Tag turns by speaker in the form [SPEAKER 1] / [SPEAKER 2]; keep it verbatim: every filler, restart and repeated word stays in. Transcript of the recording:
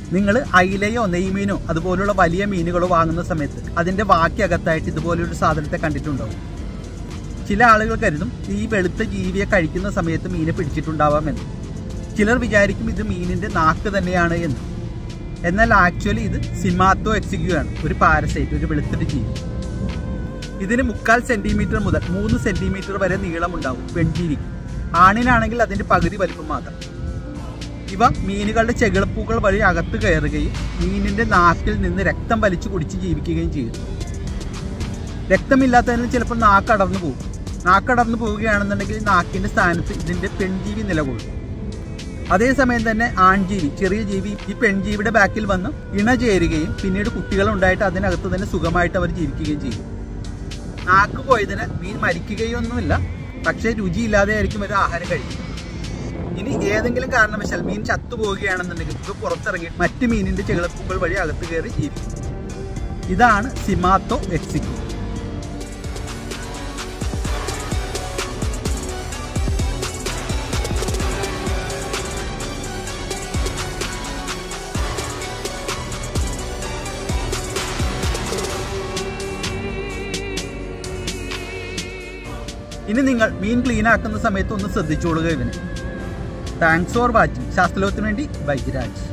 [SPEAKER 1] നിങ്ങൾ അയിലയോ നെയ്മീനോ അതുപോലുള്ള വലിയ മീനുകളോ വാങ്ങുന്ന സമയത്ത് അതിൻ്റെ വാക്കി അകത്തായിട്ട് ഇതുപോലൊരു സാധനത്തെ കണ്ടിട്ടുണ്ടാവും. ചില ആളുകൾ കരുതും ഈ വെളുത്ത ജീവിയെ കഴിക്കുന്ന സമയത്ത് മീനെ പിടിച്ചിട്ടുണ്ടാവാമെന്ന്. ചിലർ വിചാരിക്കും ഇത് മീനിൻ്റെ നാക്ക് തന്നെയാണ് എന്ന്. എന്നാൽ ആക്ച്വലി ഇത് സിമാത്തോ എക്സിക്യൂ ആണ്, ഒരു പാരസൈറ്റ്, ഒരു വെളുത്തൊരു ജീവി. ഇതിന് മുക്കാൽ സെന്റിമീറ്റർ മുതൽ മൂന്ന് സെന്റിമീറ്റർ വരെ നീളമുണ്ടാവും പെൺജീവിക്ക്. ആണിനാണെങ്കിൽ അതിൻ്റെ പകുതി വലിപ്പം മാത്രം. ഇവ മീനുകളുടെ ചെകിളപ്പൂക്കൾ വഴി അകത്ത് കയറുകയും മീനിൻ്റെ നാക്കിൽ നിന്ന് രക്തം വലിച്ചു കുടിച്ച് ജീവിക്കുകയും ചെയ്യുന്നു. രക്തമില്ലാത്തതിന് ചിലപ്പോൾ നാക്കടർന്നു പോകും. നാക്കടർന്നു പോവുകയാണെന്നുണ്ടെങ്കിൽ നാക്കിൻ്റെ സ്ഥാനത്ത് ഇതിൻ്റെ പെൺജീവി നിലകൊള്ളും. അതേസമയം തന്നെ ആൺജീവി, ചെറിയ ജീവി ഈ പെൺജീവിയുടെ ബാക്കിൽ വന്ന് ഇണചേരുകയും പിന്നീട് കുട്ടികളുണ്ടായിട്ട് അതിനകത്ത് തന്നെ സുഖമായിട്ട് അവർ ജീവിക്കുകയും ചെയ്യും. നാക്ക് പോയതിന് മീൻ മരിക്കുകയൊന്നുമില്ല, പക്ഷേ രുചിയില്ലാതെ ആയിരിക്കും ഒരു ആഹാരം കഴിക്കുന്നത്. ഇനി ഏതെങ്കിലും കാരണവശാൽ മീൻ ചത്തുപോവുകയാണെന്നുണ്ടെങ്കിൽ ഇത് പുറത്തിറങ്ങി മറ്റ് മീനിന്റെ ചെകിളപ്പൂക്കൾ വഴി അകത്ത് കയറി ജീവിക്കും. ഇതാണ് സിമാത്തോ എക്സിക്യൂ. ഇനി നിങ്ങൾ മീൻ ക്ലീൻ ആക്കുന്ന സമയത്ത് ഒന്ന് ശ്രദ്ധിച്ചോളുക ഇതിന്. Thanks for watching. ശാസ്ത്രലോകത്തിന് വേണ്ടി ബൈജിരാജ്.